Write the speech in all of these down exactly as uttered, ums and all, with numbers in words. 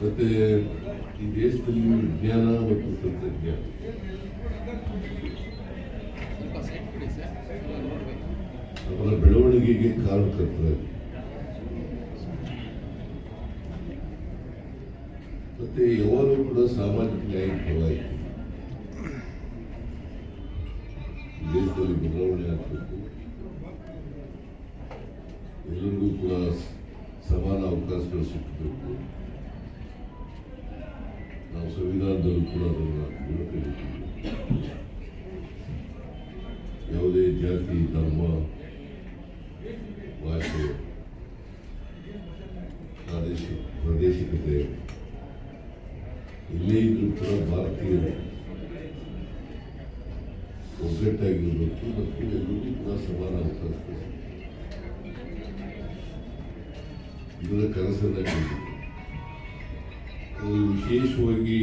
ಮತ್ತೆ ಈ ದೇಶದಲ್ಲಿ ವಿಜ್ಞಾನ ಮತ್ತು ತಂತ್ರಜ್ಞಾನ ಅವರ ಬೆಳವಣಿಗೆಗೆ ಕಾರಣಕರ್ತರಾಗಿ ಮತ್ತೆ ಯಾವಾಗಲೂ ಕೂಡ ಸಾಮಾಜಿಕ ನ್ಯಾಯ ಪರವಾಗಿ ದೇಶದಲ್ಲಿ ಬದಲಾವಣೆ ಆಗಬೇಕು, ಎಲ್ಲರಿಗೂ ಕೂಡ ಸಮಾನ ಅವಕಾಶಗಳು ಸಿಕ್ಕಬೇಕು. ನಾವು ಸಂವಿಧಾನದಲ್ಲೂ ಕೂಡ ಅದನ್ನು ತಿಳ್ಕೊಂಡಿದ್ದೀವಿ. ಯಾವುದೇ ಜಾತಿ, ಧರ್ಮ, ಭಾಷೆ, ಪ್ರಾದೇಶಿಕ ಪ್ರಾದೇಶಿಕತೆ ಎಲ್ಲೇ ಇದ್ರೂ ಕೂಡ ಭಾರತೀಯರು ಒಗ್ಗಟ್ಟಾಗಿರಬೇಕು ಮತ್ತು ಎಲ್ಲರಿಗೂ ಕೂಡ ಸಮಾನ ಅವಕಾಶ. ಇದರ ಕನಸನ್ನ ಕಂಡಿದೆ. ವಿಶೇಷವಾಗಿ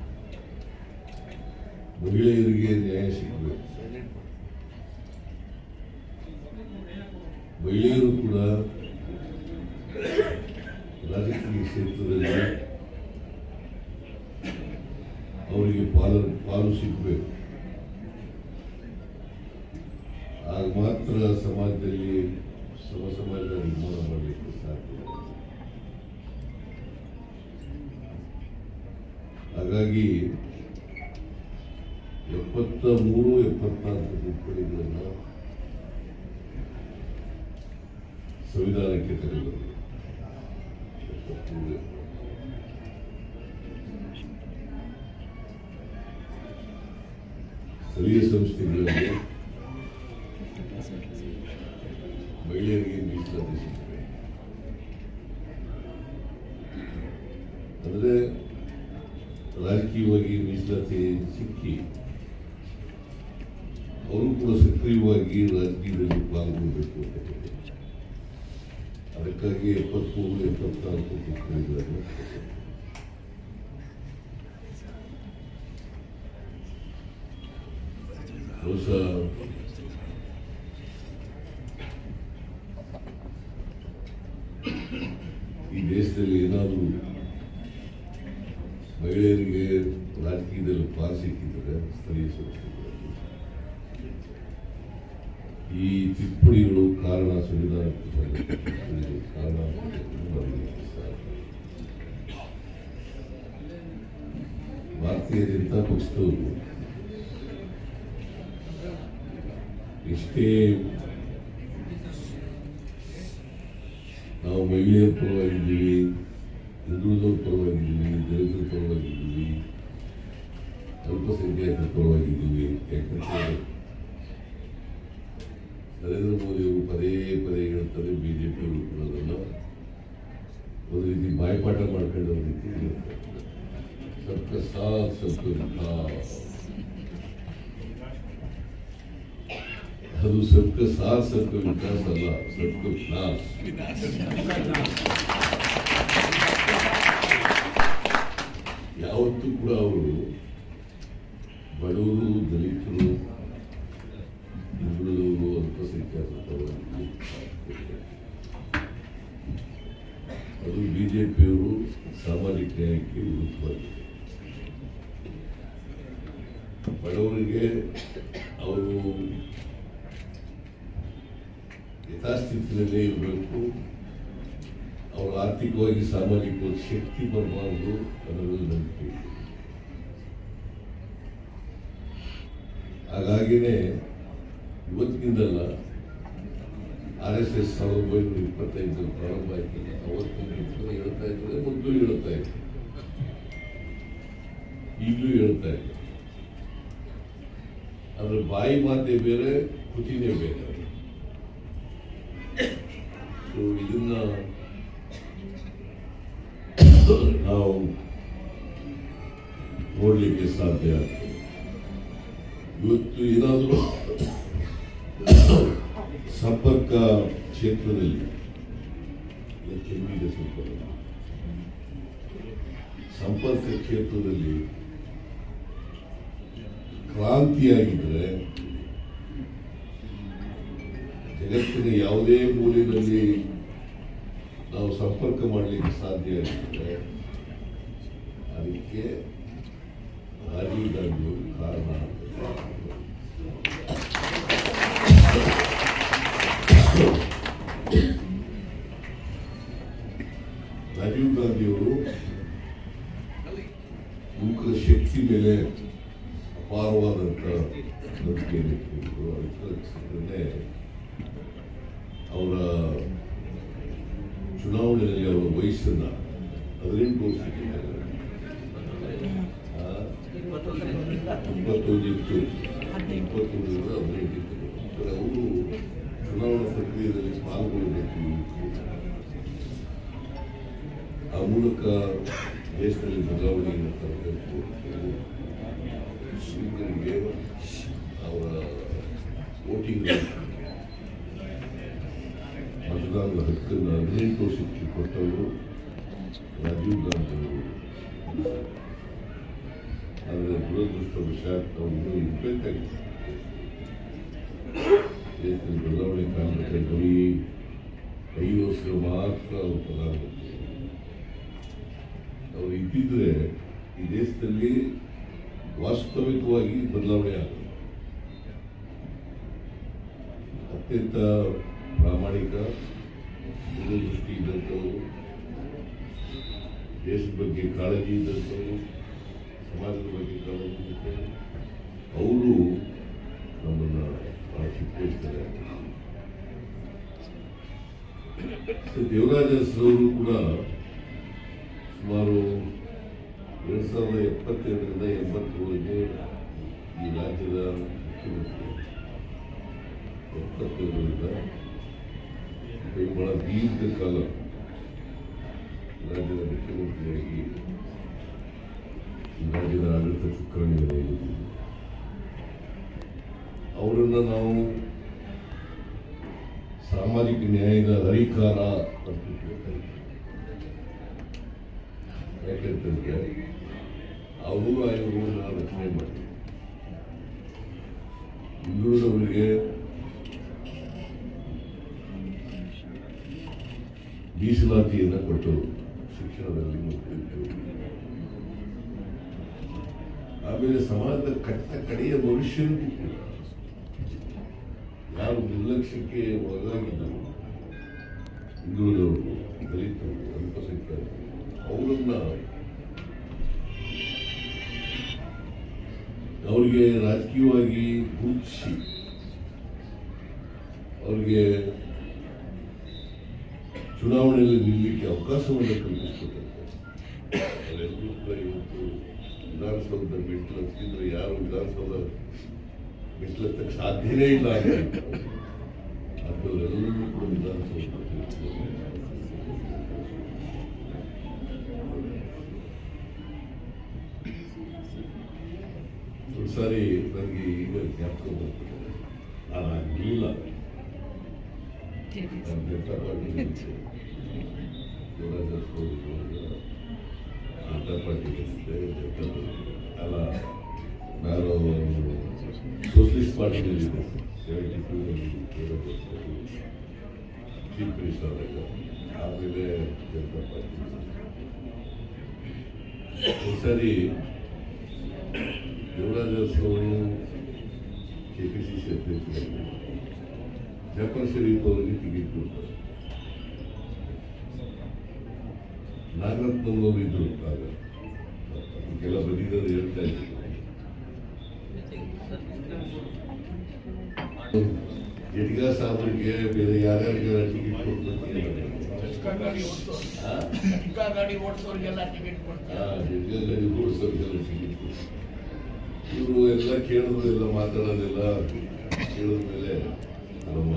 ಮಹಿಳೆಯರಿಗೆ ನ್ಯಾಯ ಸಿಗಬೇಕು. ಮಹಿಳೆಯರು ಕೂಡ ರಾಜಕೀಯ ಕ್ಷೇತ್ರದಲ್ಲಿ ಅವರಿಗೆ ಪಾಲು ಪಾಲು ಸಿಗಬೇಕು. ಆಗ ಮಾತ್ರ ಸಮಾಜದಲ್ಲಿ ಸಮ ಸಮಾಜ ನಿರ್ಮಾಣ ಮಾಡಲಿಕ್ಕೆ ಸಾಧ್ಯ. ಹಾಗಾಗಿ ಎಪ್ಪತ್ತ ಮೂರು ಎಪ್ಪತ್ನಾಲ್ಕು ತಿದ್ದುಪಡಿಗಳನ್ನು ಸಂವಿಧಾನಕ್ಕೆ ತರಲು ಸ್ಥಳೀಯ ಸಂಸ್ಥೆಗಳಲ್ಲಿ ಮಹಿಳೆಯರಿಗೆ ಮೀಸಲಾತಿ ಸಿಗ್ತದೆ. ಅಂದರೆ ರಾಜಕೀಯವಾಗಿ ಮೀಸಲಾತಿ ಸಿಕ್ಕಿ ಅವರು ಕೂಡ ಸಕ್ರಿಯವಾಗಿ ರಾಜಕೀಯದಲ್ಲಿ ಪಾಲ್ಗೊಳ್ಳಬೇಕು ಅಂತ ಹೇಳಿ ಅದಕ್ಕಾಗಿ ಎಪ್ಪತ್ಮೂರು ಎಪ್ಪತ್ನಾಲ್ಕು ತಿದ್ದುಪಡಿಗಳನ್ನು ಬಹುಶಃ ಈ ದೇಶದಲ್ಲಿ ಏನಾದರೂ ಮಹಿಳೆಯರಿಗೆ ರಾಜಕೀಯದಲ್ಲಿ ಪಾಲು ಸಿಕ್ಕಿದರೆ ಸ್ಥಳೀಯ ಸಂಸ್ಥೆಗಳಲ್ಲಿ ಈ ತಿದ್ದುಪಡಿಗಳು ಕಾರಣ ಸಂವಿಧಾನಕ್ಕೆ ಕಾರಣ. ಭಾರತೀಯ ಜನತಾ ಪಕ್ಷದವರು ಎಷ್ಟೇ ನಾವು ಮಹಿಳೆಯರ ಪರವಾಗಿದ್ದೀವಿ, ಹಿಂದುಳಿದವ್ರ ಪರವಾಗಿದ್ದೀವಿ, ದಲಿತರ ಪರವಾಗಿದ್ದೀವಿ, ಅಲ್ಪಸಂಖ್ಯಾತರ ಪರವಾಗಿದ್ದೀವಿ. ಯಾಕಂದ್ರೆ ನರೇಂದ್ರ ಮೋದಿ ಅವರು ಪದೇ ಪದೇ ಹೇಳ್ತಾರೆ, ಬಿಜೆಪಿ ಅವರು ಕೂಡ ಅದನ್ನು ಒಂದು ರೀತಿ ಬಾಯ್ಪಾಠ ಮಾಡ್ಕೊಳ್ಳೋ ರೀತಿ ಹೇಳ್ತಾರೆ. ಸಬ್ಕ ಸಾಥ್ ಸಬ್ಕ ವಿಕಾಸ್, ಅದು ಸಬ್ಕ ಸಾಥ್ ಸಬ್ಕ ವಿಕಾಸ್ ಅಲ್ಲ, ಸಬ್ಕ ವಿನಾಶ್. ಯಾವತ್ತೂ ಕೂಡ ಅವರು ಬಡವರು, ದಲಿತರು, ಹಿಂದುಳಿದವರು, ಅಲ್ಪಸಂಖ್ಯಾತರು ಅದು ಬಿಜೆಪಿಯವರು ಸಾಮಾಜಿಕ ನ್ಯಾಯಕ್ಕೆ ವಿರುದ್ಧವಾಗಿದೆ. ಬಡವರಿಗೆ ಅವರು ಯಥಾಸ್ಥಿತಿಯಲ್ಲೇ ಇರಬೇಕು, ಅವರು ಆರ್ಥಿಕವಾಗಿ ಸಾಮಾಜಿಕವಾಗಿ ಶಕ್ತಿ ಬರಬಾರದು ಅನ್ನೋದು ನಂಬಿಕೆ. ಹಾಗಾಗಿನೇ ಇವತ್ತಿನಿಂದಲ್ಲ, ಆರ್ ಎಸ್ ಎಸ್ ಸಾವಿರದ ಒಂಬೈನೂರ ಇಪ್ಪತ್ತೈದರಲ್ಲಿ ಪ್ರಾರಂಭ ಆಯ್ತಲ್ಲ, ಅವತ್ತಿನ ಹೇಳ್ತಾ ಇದ್ದಾರೆ, ಮೊದಲು ಹೇಳ್ತಾ ಇದ್ದಾರೆ, ಈಗಲೂ ಹೇಳ್ತಾ ಇದ್ದಾರೆ. ಅದ್ರ ಬಾಯಿ ಮಾತೆ ಬೇರೆ, ಕೃತಿನೇ ಬೇರೆ. ಸೊ ಇದನ್ನ ನಾವು ನೋಡಲಿಕ್ಕೆ ಸಾಧ್ಯ ಆಗ್ತದೆ. ಇವತ್ತು ಏನಾದರೂ ಸಂಪರ್ಕ ಕ್ಷೇತ್ರದಲ್ಲಿ ಕೆಮ್ಮಿದೆ ಸ್ವಲ್ಪ ಸಂಪರ್ಕ ಕ್ಷೇತ್ರದಲ್ಲಿ ಕ್ರಾಂತಿಯಾಗಿದ್ದರೆ ಜಗತ್ತಿನ ಯಾವುದೇ ಮೂಲೆಯಲ್ಲಿ ನಾವು ಸಂಪರ್ಕ ಮಾಡಲಿಕ್ಕೆ ಸಾಧ್ಯ ಆಗಿದ್ದರೆ ಅದಕ್ಕೆ ರಾಜೀವ್ ಗಾಂಧಿಯವರು ಕಾರಣ. ರಾಜೀವ್ ಗಾಂಧಿಯವರು ಯುವಕರ ಶಕ್ತಿ ಮೇಲೆ ಅಪಾರವಾದಂಥ ನಂಬಿಕೆಯನ್ನು ಇಟ್ಟಿದ್ರು. ಅದಕ್ಕೆ ಅವರ ಚುನಾವಣೆಯಲ್ಲಿ ಅವರ ವಯಸ್ಸನ್ನ ಹದಿನೆಂಟು ವರ್ಷಕ್ಕೆ ಇಪ್ಪತ್ತೊಂದು ಇತ್ತು ಇಪ್ಪತ್ತೊಂದರಿಂದ ಹದಿನೆಂಟು ಇತ್ತು. ಅವರು ಚುನಾವಣಾ ಪ್ರಕ್ರಿಯೆಯಲ್ಲಿ ಪಾಲ್ಗೊಳ್ಳಬೇಕು. ಆ ಮೂಲಕ ದೇಶದಲ್ಲಿ ಬದಲಾವಣೆಯನ್ನು ತರಬೇಕು. ಯುವಕರಿಗೆ ಅವರ ವೋಟಿಂಗ್ ಮತದಾನದ ಹಕ್ಕನ್ನು ಹದಿನೆಂಟು ವರ್ಷಕ್ಕೆ ಕೊಟ್ಟವರು ರಾಜೀವ್ ಗಾಂಧಿ ಅವರು. ಆದರೆ ದುರದೃಷ್ಟವಶಾತ್ ಅವರು ಇರಬೇಕಾಗಿತ್ತು. ದೇಶದಲ್ಲಿ ಬದಲಾವಣೆ ಕಾರಣಕ್ಕೆ ಬರೀ ಐದು ವರ್ಷ ಮಾತ್ರ ಅವರು ಪ್ರಧಾನಮಂತ್ರಿ. ಅವರು ಇದ್ದಿದ್ರೆ ಈ ದೇಶದಲ್ಲಿ ವಾಸ್ತವಿಕವಾಗಿ ಬದಲಾವಣೆ ಆಗುತ್ತೆ. ಅತ್ಯಂತ ಪ್ರಾಮಾಣಿಕ ದೂರದೃಷ್ಟಿ ಇದ್ದಂಥವರು, ದೇಶದ ಬಗ್ಗೆ ಕಾಳಜಿ ಇದ್ದಂಥವರು, ಸಮಾಜದ ಬಗ್ಗೆ ಕಾಳಜಿ ಇದ್ದಂಥವರು, ಅವರು ನಮ್ಮನ್ನು ಬಹಳ ಚಿಕ್ಕವಹಿಸ್ತಾರೆ. ದೇವರಾಜ ಅರಸು ಕೂಡ ಸುಮಾರು ಎರಡು ಸಾವಿರದ ಎಪ್ಪತ್ತೆರಡರಿಂದ ಎಂಬತ್ತರವರೆಗೆ ಈ ರಾಜ್ಯದ ಮುಖ್ಯಮಂತ್ರಿ. ಎಪ್ಪತ್ತೆರಡರಿಂದ ಬಹಳ ದೀರ್ಘಕಾಲ ರಾಜ್ಯದ ಮುಖ್ಯಮಂತ್ರಿಯಾಗಿ ಈ ರಾಜ್ಯದ ಆಡಳಿತ ಚುಕ್ಕಾಣಿಯನ್ನು ಹಿಡಿದಿದ್ದರು. ಅವರನ್ನು ನಾವು ಸಾಮಾಜಿಕ ನ್ಯಾಯದ ಹರಿಕಾರ ಅಂತ ಹೇಳ್ತಾರೆ. ಯಾಕೆಂತಂದ್ರೆ ಅವರು ಆಯೋಗವನ್ನು ರಚನೆ ಮಾಡಿ ಹಿಂದುಳಿದವರಿಗೆ ಮೀಸಲಾತಿಯನ್ನು ಕೊಟ್ಟರು ಶಿಕ್ಷಣದಲ್ಲಿ ಮತ್ತು ಆಮೇಲೆ ಸಮಾಜದ ಕಟ್ಟ ಕಡೆಯ ಭವಿಷ್ಯನೂ ಕೂಡ ಯಾರು ನಿರ್ಲಕ್ಷ್ಯಕ್ಕೆ ಒಳಗಾಗಿದ್ದರು, ಹಿಂದುಳಿದವರು, ದಲಿತರು, ಅಲ್ಪಸಂಖ್ಯಾತರು, ಅವರನ್ನ ಅವರಿಗೆ ರಾಜಕೀಯವಾಗಿ ಗುರುತಿಸಿ ಅವರಿಗೆ ಚುನಾವಣೆಯಲ್ಲಿ ನಿಲ್ಲಲಿಕ್ಕೆ ಅವಕಾಶವನ್ನು ಕಲ್ಪಿಸಿಕೊಟ್ಟಿರ್ತಾರೆ. ಅವರೆಲ್ಲರೂ ಕೂಡ ಇವತ್ತು ವಿಧಾನಸೌಧದ ಮೆಟ್ಲು ಹತ್ತಿದ್ರೆ ಯಾರು ವಿಧಾನಸೌಧ ಮೆಟ್ಲು ಹತ್ತಕ್ಕೆ ಸಾಧ್ಯನೇ ಇಲ್ಲ ಅಂತ ಅಂಥವರೆಲ್ಲರೂ ಕೂಡ ವಿಧಾನಸೌಧ ಒಂದು ಸಾರಿ ನನಗೆ ಈಗ ಜ್ಞಾಪಕ ಬರ್ತದೆ. ನಾನು ಆಗಲಿಲ್ಲ ನಾನು ಜನತಾ ಪಾರ್ಟಿ ಜನತಾ ಪಾರ್ಟಿ ಅಲ್ಲ, ನಾನು ಸೋಷಲಿಸ್ಟ್ ಪಾರ್ಟಿನಲ್ಲಿದ್ದೆ. ಸೆವೆಂಟಿ ಟೂನಲ್ಲಿ ಚೀಫ್ ಮಿನಿಸ್ಟರ್ ಆದಾಗ ಆಮೇಲೆ ಜನತಾ ಪಾರ್ಟಿ. ಒಂದ್ಸಾರಿ ದೇವರಾಜ ಅರಸು ಅವರು ಕೆ ಪಿ ಸಿ ಸಿ ಅಧ್ಯಕ್ಷರಾಗಿ ಜಾಫರ್ ಶರೀಫ್ ಅವರಿಗೆ ಟಿಕೆಟ್ ಕೊಡ್ತಾರೆ. ನಾಗರತ್ನವರು ಇದ್ರು ಆಗ, ಇದಕ್ಕೆಲ್ಲ ಬಂದಿದ್ದು ಹೇಳ್ತಾ ಇದ್ರು. ಜಡ್ಗಾ ಸಾಹೇಬರಿಗೆ ಬೇರೆ ಯಾರ್ಯಾರಿಗೆಲ್ಲ ಟಿಕೆಟ್ ಕೊಡ್ತಾರೆ, ಜಡ್ಗಾ ಗಾಡಿ ಓಡಿಸೋರಿಗೆಲ್ಲ ಟಿಕೆಟ್ ಕೊಡ್ತಾರೆ. ಇವರು ಎಲ್ಲ ಕೇಳೋದು ಎಲ್ಲ ಮಾತಾಡೋದೆಲ್ಲ ಕೇಳಿದ ಮೇಲೆ ನಮ್ಮ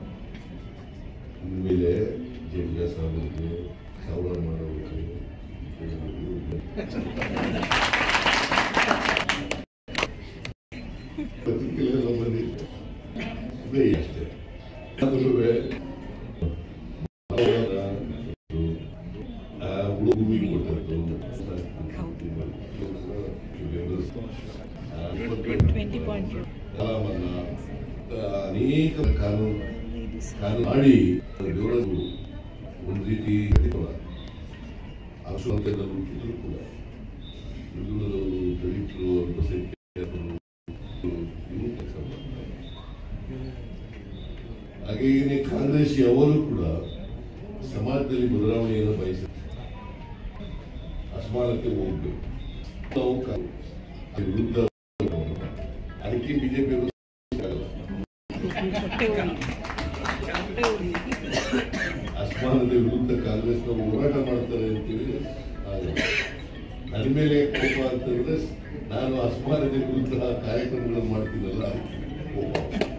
ಇನ್ಮೇಲೆ ಜಡ್ಗಾ ಸಾಹೇಬರಿಗೆ ಸಾವಿರ ಮಾಡೋರಿಗೆ ಪತ್ರಿಕೆಲ್ಲ ಬಂದಿದೆ. ಇದೇ ಅಷ್ಟೇ. ಆದ್ರೂ ಭೂಮಿ ಕೊಟ್ಟದ್ದು ಅನೇಕ ಕಾನೂನು ಕಾನೂನು ಮಾಡಿ ಒಂದು ರೀತಿ ಕೂಡ ಕೂಡ ಹಿಂದುಳಿದವರು, ದಲಿತರು, ಅಲ್ಪಸಂಖ್ಯಾತರು ಇವು ಕೆಲಸ ಮಾಡ್ತಾರೆ. ಹಾಗೆಯೇ ಕಾಂಗ್ರೆಸ್ ಅವರು ಕೂಡ ಸಮಾಜದಲ್ಲಿ ಬದಲಾವಣೆಯನ್ನು ಬಯಸುತ್ತಾರೆ. ಅಸಮಾನತೆ ಹೋಗ್ಬೇಕು, ವಿರುದ್ಧ ಅದಕ್ಕೆ ಬಿಜೆಪಿ ಅಸಮಾನತೆ ವಿರುದ್ಧ ಕಾಂಗ್ರೆಸ್ನವರು ಹೋರಾಟ ಮಾಡ್ತಾರೆ ಅಂತೇಳಿ ನನ್ನ ಮೇಲೆ ಕೋಪ ಅಂತಂದ್ರೆ ನಾನು ಅಸಮಾನತೆ ವಿರುದ್ಧ ಕಾರ್ಯಕ್ರಮಗಳನ್ನು ಮಾಡ್ತೀನಲ್ಲ ಅದಕ್ಕೆ ಕೋಪ.